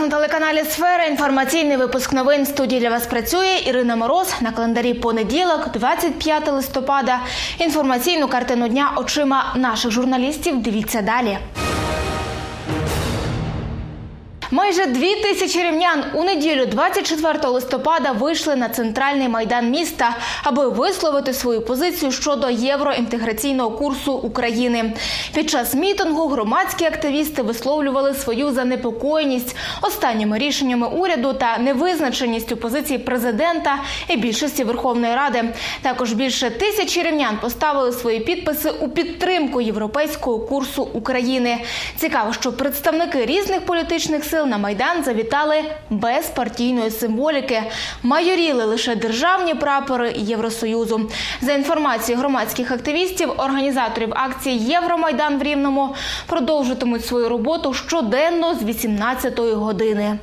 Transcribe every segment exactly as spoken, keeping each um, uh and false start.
на телеканалі «Сфера». Інформаційний випуск новин. В студії для вас працює Ірина Мороз. На календарі понеділок, двадцять п'яте листопада. Інформаційну картину дня очима наших журналістів дивіться далі. Майже дві тисячі рівнян у неділю двадцять четвертого листопада вийшли на центральний майдан міста, аби висловити свою позицію щодо євроінтеграційного курсу України. Під час мітингу громадські активісти висловлювали свою занепокоєність останніми рішеннями уряду та невизначеністю позиції президента і більшості Верховної Ради. Також більше тисячі рівнян поставили свої підписи у підтримку європейського курсу України. Цікаво, що представники різних політичних сил на Майдан завітали без партійної символіки. Майоріли лише державні прапори Євросоюзу. За інформацією громадських активістів, організаторів акції «Євромайдан» в Рівному продовжуватимуть свою роботу щоденно з вісімнадцятої години.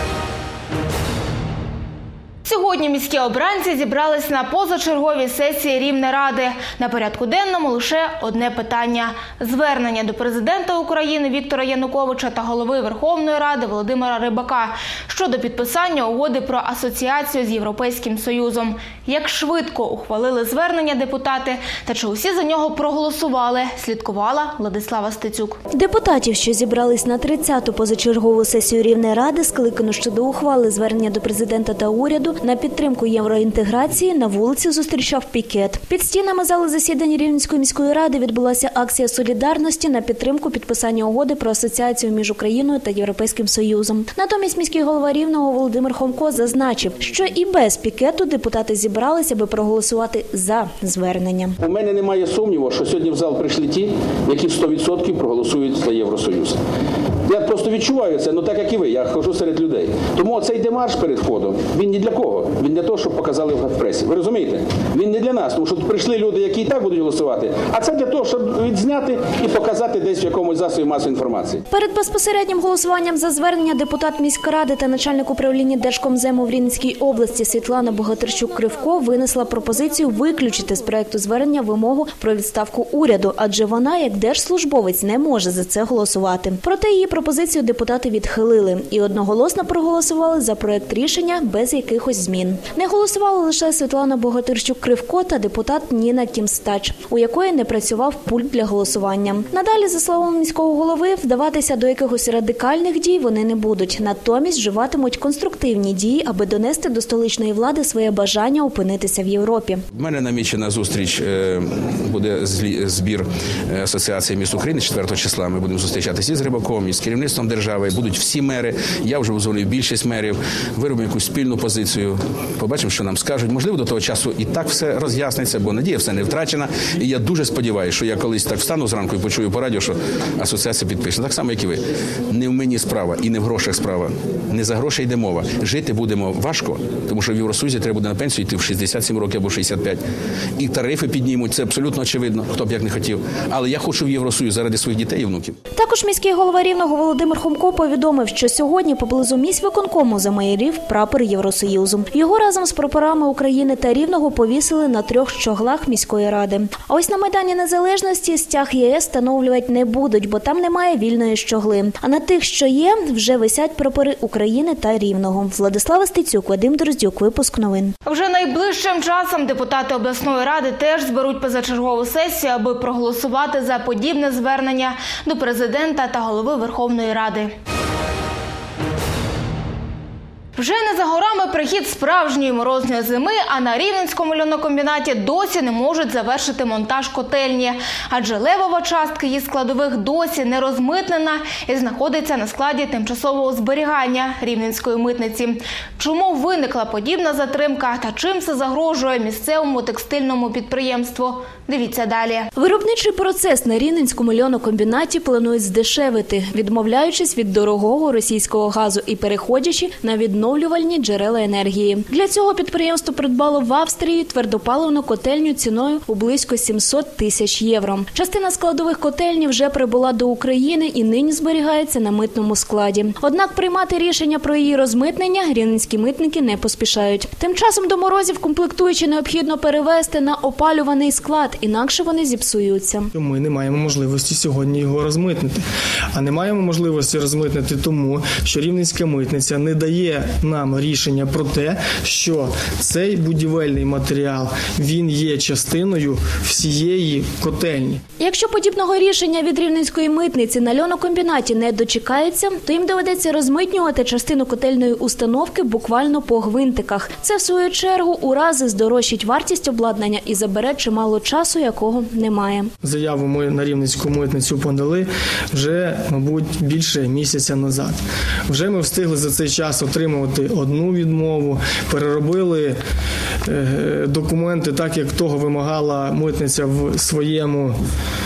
Сьогодні міські обранці зібрались на позачерговій сесії Рівнеради. На порядку денному лише одне питання – звернення до президента України Віктора Януковича та голови Верховної Ради Володимира Рибака щодо підписання угоди про асоціацію з Європейським Союзом. Як швидко ухвалили звернення депутати та чи усі за нього проголосували, слідкувала Владислава Стецюк. Депутатів, що зібрались на тридцяту позачергову сесію Рівнеради, скликано щодо ухвали звернення до президента та уряду на підтримку євроінтеграції, на вулиці зустрічав пікет. Під стінами зали засідань Рівненської міської ради відбулася акція солідарності на підтримку підписання угоди про асоціацію між Україною та Європейським Союзом. Натомість міський голова Рівного Володимир Хомко зазначив, що і без пікету депутати зібралися, аби проголосувати за звернення. У мене немає сумніву, що сьогодні в зал прийшли ті, які сто відсотків проголосують за Євросоюз. Я просто відчуваю це, ну так як і ви, я ходжу серед людей. Тому цей демарш перед входом, він не для кого? Він для того, щоб показали в пресі. Ви розумієте? Він не для нас, тому що тут прийшли люди, які і так будуть голосувати, а це для того, щоб відзняти і показати десь в якомусь засобі масової інформації. Перед безпосереднім голосуванням за звернення депутат міськради та начальник управління Держкомзему в Рівненській області Світлана Богатирчук-Кривко винесла пропозицію виключити з проекту звернення вимогу про відставку уряду, адже вона, як держслужбовець, не може за це голосувати. Проте її пропозицію депутати відхилили і одноголосно проголосували за проект рішення без якихось змін. Не голосували лише Світлана Богатирчук-Кривко та депутат Ніна Кімстач, у якої не працював пульт для голосування. Надалі, за словами міського голови, вдаватися до якихось радикальних дій вони не будуть. Натомість вживатимуть конструктивні дії, аби донести до столичної влади своє бажання опинитися в Європі. У мене намічена зустріч, буде збір Асоціації міст України четвертого числа. Ми будемо зустрічатися із Рибаком, із керівництвом держави. Будуть всі мери. Я вже дзвонив більшість мерів. Виробимо якусь спільну позицію. Побачимо, що нам скажуть. Можливо, до того часу і так все роз'ясниться, бо надія все не втрачена. І я дуже сподіваюся, що я колись так встану зранку і почую по радіо, що асоціація підпише. Так само, як і ви. Не в мені справа і не в грошах справа. Не за гроші йде мова. Жити будемо важко, тому що в Євросоюзі треба буде на пенсію йти в шістдесят сім років або шістдесят п'ять. І тарифи піднімуть, це абсолютно очевидно, хто б як не хотів. Але я хочу в Євросоюз заради своїх дітей і внуків. Також міський голова Рівного Володимир Хомко повідомив, що сьогодні поблизу міськвиконкому замайорів прапор Євросоюзу. Його разом з прапорами України та Рівного повісили на трьох щоглах міської ради. А ось на Майдані Незалежності стяг ЄС встановлювати не будуть, бо там немає вільної щогли. А на тих, що є, вже висять прапори України та Рівного. Владислава Стецюк, Вадим Дроздюк, випуск новин. Вже найближчим часом депутати обласної ради теж зберуть позачергову сесію, аби проголосувати за подібне звернення до президента та голови Верховної Ради. Вже не за горами прихід справжньої морозної зими, а на Рівненському льонокомбінаті досі не можуть завершити монтаж котельні. Адже левова частка її складових досі не розмитнена і знаходиться на складі тимчасового зберігання Рівненської митниці. Чому виникла подібна затримка та чим це загрожує місцевому текстильному підприємству? Дивіться далі. Виробничий процес на Рівненському льонокомбінаті планують здешевити, відмовляючись від дорогого російського газу і переходячи на відновлення відновлювальні джерела енергії. Для цього підприємство придбало в Австрії твердопаливну котельню ціною у близько сімсот тисяч євро. Частина складових котельні вже прибула до України і нині зберігається на митному складі. Однак приймати рішення про її розмитнення рівненські митники не поспішають. Тим часом до морозів комплектуючі необхідно перевезти на опалюваний склад, інакше вони зіпсуються. Ми не маємо можливості сьогодні його розмитнити. А не маємо можливості розмитнити тому, що рівненська митниця не дає нам рішення про те, що цей будівельний матеріал, він є частиною всієї котельні. Якщо подібного рішення від рівненської митниці на льонокомбінаті не дочекається, то їм доведеться розмитнювати частину котельної установки буквально по гвинтиках. Це, в свою чергу, у рази здорожчить вартість обладнання і забере чимало часу, якого немає. Заяву ми на рівненську митницю подали вже, мабуть, більше місяця назад. Вже ми встигли за цей час отримувати одну відмову, переробили е, документи так, як того вимагала митниця в своєму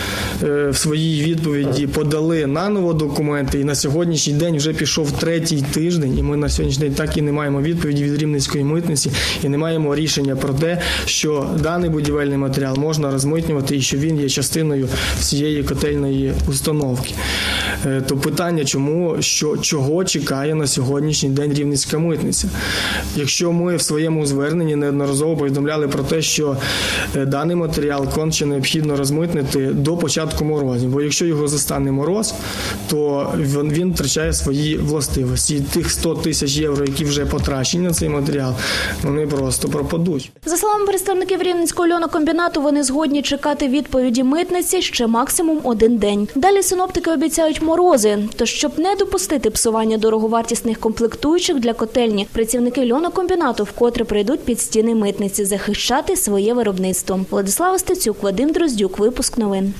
в своїй відповіді, подали наново документи, і на сьогоднішній день вже пішов третій тиждень, і ми на сьогоднішній день так і не маємо відповіді від рівненської митниці, і не маємо рішення про те, що даний будівельний матеріал можна розмитнювати і що він є частиною всієї котельної установки. То питання, чому, що, чого чекає на сьогоднішній день рівненська митниця? Якщо ми в своєму зверненні неодноразово повідомляли про те, що даний матеріал конче необхідно розмитнити до початку морозів, бо якщо його застане мороз, то він, він втрачає свої властивості. І тих сто тисяч євро, які вже потрачені на цей матеріал, вони просто пропадуть. За словами представників Рівненського льонокомбінату, вони згодні чекати відповіді митниці ще максимум один день. Далі синоптики обіцяють морози. Тож, щоб не допустити псування дороговартісних комплектуючих для котельні, працівники льонокомбінату вкотре прийдуть під стіни митниці захищати своє виробництво. Владислава Стецюк, Вадим Дроздюк, випуск новин.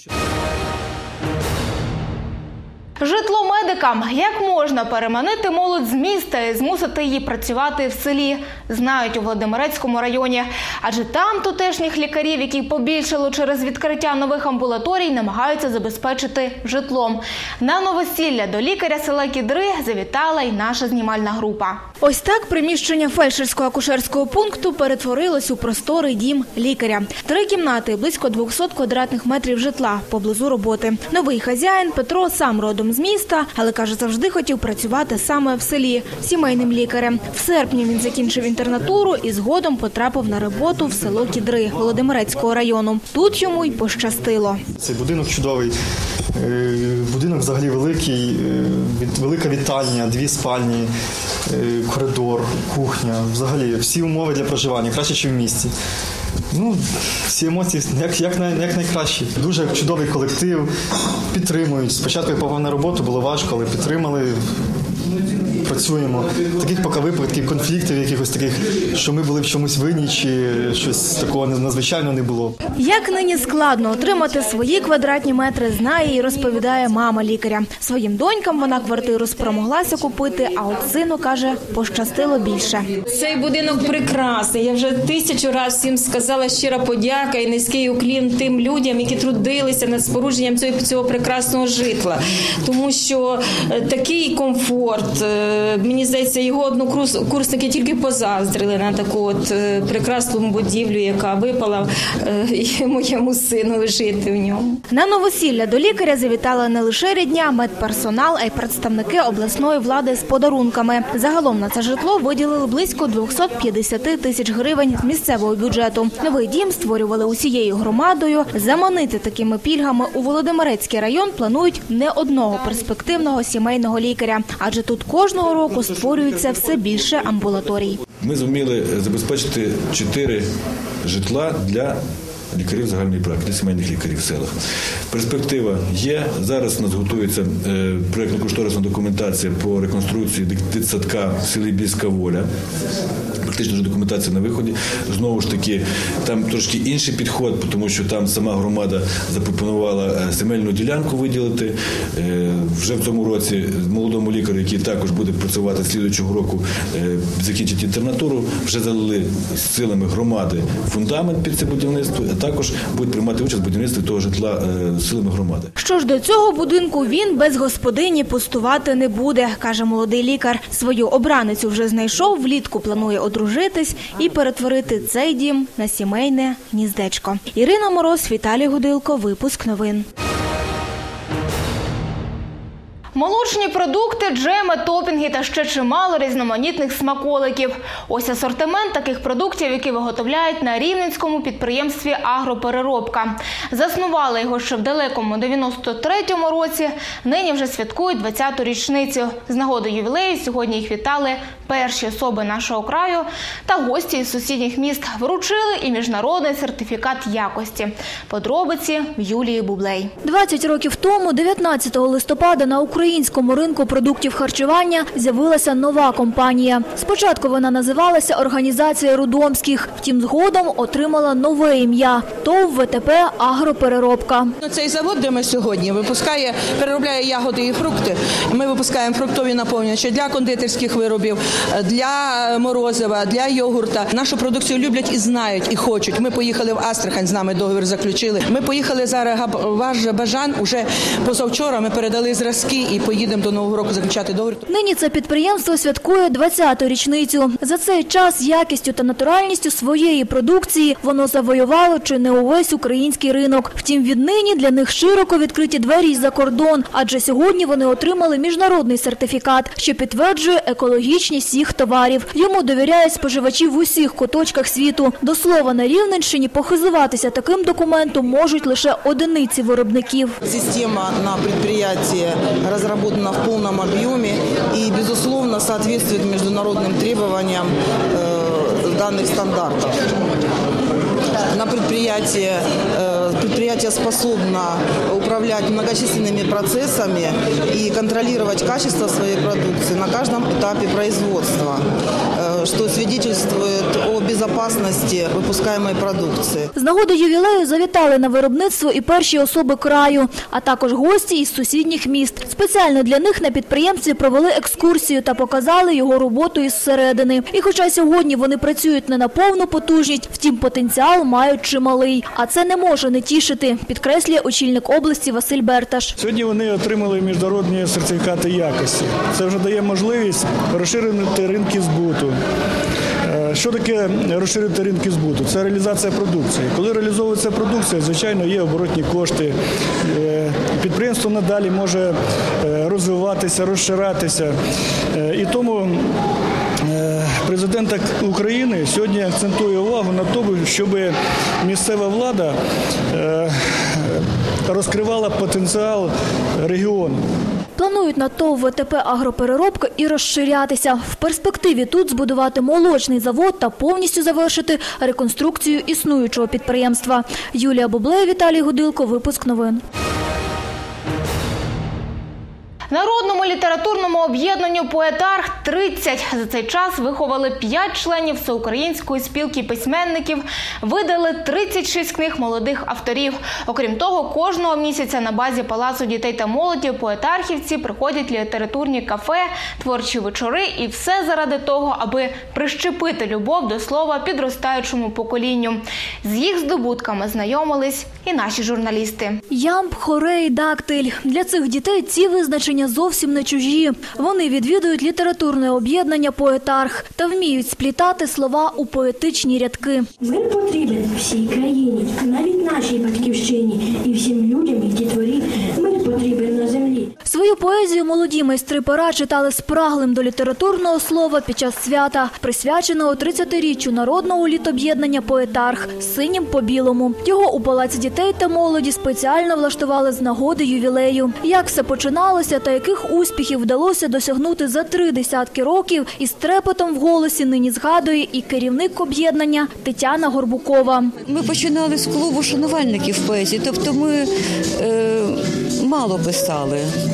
Житло медикам. Як можна переманити молодь з міста і змусити її працювати в селі, знають у Володимирецькому районі. Адже там тутешніх лікарів, які побільшало через відкриття нових амбулаторій, намагаються забезпечити житлом. На новосілля до лікаря села Кідри завітала й наша знімальна група. Ось так приміщення фельдшерсько-акушерського пункту перетворилось у просторий дім лікаря. Три кімнати, близько двісті квадратних метрів житла поблизу роботи. Новий хазяїн Петро сам родом з міста, але, каже, завжди хотів працювати саме в селі сімейним лікарем. В серпні він закінчив інтернатуру і згодом потрапив на роботу в село Кідри Володимирецького району. Тут йому й пощастило. Цей будинок чудовий. Будинок взагалі великий, велика вітальня, дві спальні, коридор, кухня. Взагалі всі умови для проживання, краще, ніж в місті. Ну, всі емоції як, як, як найкращі. Дуже чудовий колектив, підтримують. Спочатку я попав на роботу, було важко, але підтримали. Працюємо. Таких поки випадків, конфліктів якихось таких, що ми були в чомусь винні, чи щось такого надзвичайного не було. Як нині складно отримати свої квадратні метри, знає і розповідає мама лікаря. Своїм донькам вона квартиру спромоглася купити, а от сину, каже, пощастило більше. Цей будинок прекрасний. Я вже тисячу разів всім сказала щира подяка і низький уклін тим людям, які трудилися над спорудженням цього, цього прекрасного житла. Тому що такий комфорт, мені здається, його однокурсники тільки позаздрили на таку от прекрасну будівлю, яка випала моєму сину жити в ньому. На новосілля до лікаря завітали не лише рідня, медперсонал, а й представники обласної влади з подарунками. Загалом на це житло виділили близько двісті п'ятдесят тисяч гривень з місцевого бюджету. Новий дім створювали усією громадою. Заманити такими пільгами у Володимирецький район планують не одного перспективного сімейного лікаря, адже тут кожного року створюється все більше амбулаторій. Ми зуміли забезпечити чотири житла для лікарів загальної практики, сімейних лікарів в селах. Перспектива є. Зараз у нас готується проєктно-кошторисна документація по реконструкції дитсадка в селі Більська Воля. Практично вже документація на виході. Знову ж таки, там трошки інший підход, тому що там сама громада запропонувала земельну ділянку виділити. Вже в цьому році молодому лікарю, який також буде працювати з слідуючого року, закінчить інтернатуру, вже залили з силами громади фундамент під це будівництво, а також будуть приймати участь в будівництві того житла з силами громади. Що ж до цього будинку, він без господині пустувати не буде, каже молодий лікар. Свою обраницю вже знайшов, влітку планує одружитись і перетворити цей дім на сімейне гніздечко. Ірина Мороз, Віталій Гудилко, випуск новин. Молочні продукти, джеми, топінги та ще чимало різноманітних смаколиків. Ось асортимент таких продуктів, які виготовляють на рівненському підприємстві «Агропереробка». Заснували його ще в далекому дев'яносто третьому році, нині вже святкують двадцяту річницю. З нагоди ювілею сьогодні їх вітали перші особи нашого краю та гості із сусідніх міст. Вручили і міжнародний сертифікат якості. Подробиці в Юлії Бублей. двадцять років тому, дев'ятнадцятого листопада, на українському ринку продуктів харчування з'явилася нова компанія. Спочатку вона називалася «Організація Рудомських», втім згодом отримала нове ім'я – ТОВ ВТП «Агропереробка». Цей завод, де ми сьогодні, випускає, переробляє ягоди і фрукти. Ми випускаємо фруктові наповнювачі для кондитерських виробів, для морозива, для йогурта. Нашу продукцію люблять і знають, і хочуть. Ми поїхали в Астрахань, з нами договір заключили. Ми поїхали зараз в Азербайджан, уже позавчора ми передали зразки і поїдемо до Нового року заключати договір. Нині це підприємство святкує двадцяту річницю. За цей час якістю та натуральністю своєї продукції воно завоювало чи не увесь український ринок. Втім, віднині для них широко відкриті двері за кордон, адже сьогодні вони отримали міжнародний сертифікат, що підтверджує екологічність їх товарів. Йому довіряють споживачі в усіх куточках світу. До слова, на Рівненщині похизуватися таким документом можуть лише одиниці виробників. Система на підприємстві разработана в полном объеме и, безусловно, соответствует международным требованиям э, данных стандартов. На предприятии, э, предприятие способно управлять многочисленными процессами и контролировать качество своей продукции на каждом этапе производства, э, что свидетельствует о безопасности выпускаемой продукции. З нагоди ювілею завітали на виробництво і перші особи краю, а також гості із сусідніх міст. Спеціально для них на підприємстві провели екскурсію та показали його роботу із середини. І хоча сьогодні вони працюють не на повну потужність, втім потенціал мають чималий. А це не може не тішити, підкреслює очільник області Василь Берташ. Сьогодні вони отримали міжнародні сертифікати якості. Це вже дає можливість розширити ринки збуту. Що таке розширити ринки збуту? Це реалізація продукції. Коли реалізовується продукція, звичайно, є оборотні кошти. Підприємство надалі може розвиватися, розширатися. І тому президент України сьогодні акцентує увагу на тому, щоб місцева влада розкривала потенціал регіону. Планують на ТОВ ВТП «Агропереробка» і розширятися. В перспективі тут збудувати молочний завод та повністю завершити реконструкцію існуючого підприємства. Юлія Бублей, Віталій Гудилко, випуск новин. Народному літературному об'єднанню «Поетарх» тридцять. За цей час виховали п'ять членів Всеукраїнської спілки письменників, видали тридцять шість книг молодих авторів. Окрім того, кожного місяця на базі Палацу дітей та молоді поетархівці приходять літературні кафе, творчі вечори і все заради того, аби прищепити любов до слова підростаючому поколінню. З їх здобутками знайомились і наші журналісти. Ямб, хорей, дактиль. Для цих дітей ці визначення зовсім не чужі. Вони відвідують літературне об'єднання «Поетарх» та вміють сплітати слова у поетичні рядки. Мир потрібен всій країні, навіть нашій батьківщині, і всім людям і дітворі. Мир потрібен на землі. Свою поезію молоді майстри пера читали спраглим до літературного слова під час свята, присвяченого тридцятиріччю народного літоб'єднання «Поетарх» синім по білому. Його у Палаці дітей та молоді спеціально влаштували з нагоди ювілею. Як все починалося та яких успіхів вдалося досягнути за три десятки років, із трепетом в голосі нині згадує і керівник об'єднання Тетяна Горбукова. Ми починали з клубу шанувальників поезії, тобто ми е, мало писали.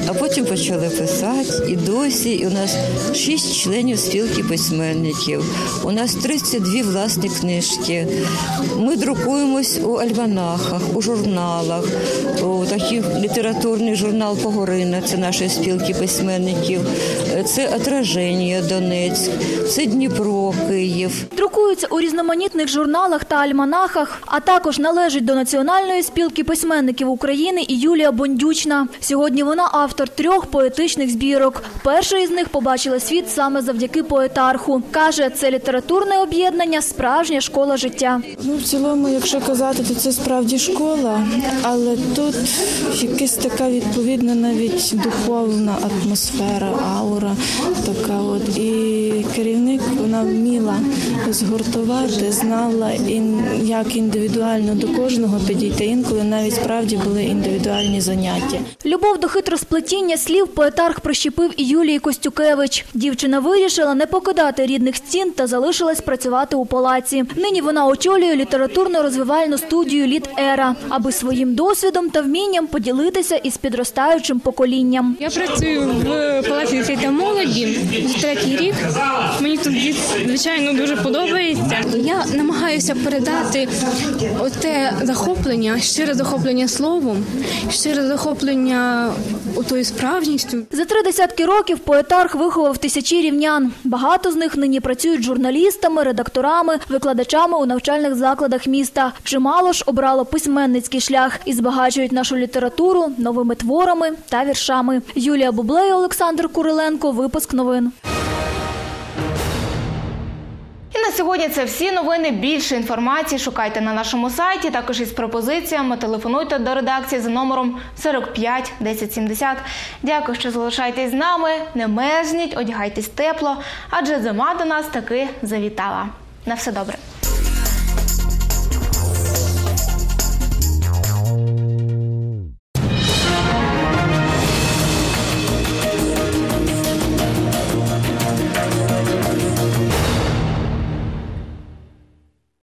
а потім почали писати. І досі і у нас шість членів спілки письменників. У нас тридцять дві власні книжки. Ми друкуємось у альманахах, у журналах. У такий літературний журнал «Погорина» – це нашої спілки письменників. Це «Отраження» Донецьк, це Дніпро, Київ. Друкуються у різноманітних журналах та альманахах, а також належить до Національної спілки письменників України і Юлія Бондючна. Сьогодні вона автор трьох поетичних збірок. Перша із них побачила світ саме завдяки поетарху. Каже, це літературне об'єднання, справжня школа життя. Ну, в цілому, якщо казати, то це справді школа, але тут якась така відповідна навіть духовна атмосфера, аура така от. І керівник, вона вміла згуртувати, знала, як індивідуально до кожного підійти. Інколи навіть справді були індивідуальні заняття. Любов до хитросплетіння слів поетарх прищепив і Юлії Костюкевич. Дівчина вирішила не покидати рідних стін та залишилась працювати у палаці. Нині вона очолює літературно-розвивальну студію «Літ-Ера», аби своїм досвідом та вмінням поділитися із підростаючим поколінням. Я працюю в палаці дітей та молоді вже третій рік. Мені тут, звичайно, дуже подобається. Я намагаюся передати оте захоплення, щире захоплення словом, щире захоплення отою справжністю. За три десятки років поетарх виховав тисячі рівнян. Багато з них нині працюють журналістами, редакторами, викладачами у навчальних закладах міста. Чимало ж обрало письменницький шлях і збагачують нашу літературу новими творами та віршами. Юлія Бублей, Олександр Куриленко. Випуск новин. І на сьогодні це всі новини. Більше інформації шукайте на нашому сайті. Також із пропозиціями телефонуйте до редакції за номером сорок п'ять десять сімдесят. Дякую, що залишаєтесь з нами. Не мерзніть, одягайтесь тепло, адже зима до нас таки завітала. На все добре.